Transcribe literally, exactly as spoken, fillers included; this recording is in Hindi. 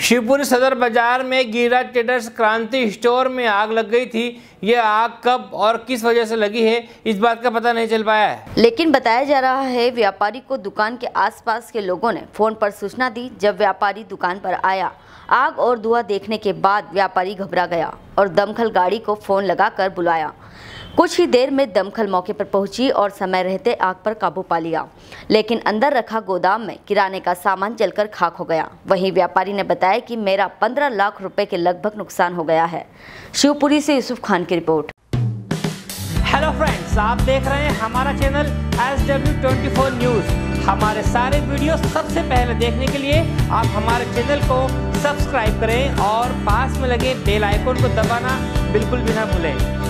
शिवपुरी सदर बाजार में गिरिराज ट्रेडर्स क्रांति स्टोर में आग लग गई थी। ये आग कब और किस वजह से लगी है, इस बात का पता नहीं चल पाया है, लेकिन बताया जा रहा है व्यापारी को दुकान के आसपास के लोगों ने फोन पर सूचना दी। जब व्यापारी दुकान पर आया, आग और धुआं देखने के बाद व्यापारी घबरा गया और दमकल गाड़ी को फोन लगाकर बुलाया। कुछ ही देर में दमकल मौके पर पहुंची और समय रहते आग पर काबू पा लिया, लेकिन अंदर रखा गोदाम में किराने का सामान जलकर खाक हो गया। वहीं व्यापारी ने बताया कि मेरा पंद्रह लाख रुपए के लगभग नुकसान हो गया है। शिवपुरी से यूसुफ खान की रिपोर्ट। हेलो फ्रेंड्स, आप देख रहे हैं हमारा channel S W twenty four news. हमारे सारे वीडियो सबसे पहले देखने के लिए आप हमारे चैनल को सब्सक्राइब करें और पास में लगे बेल आइकन को दबाना बिल्कुल भी ना भूलें।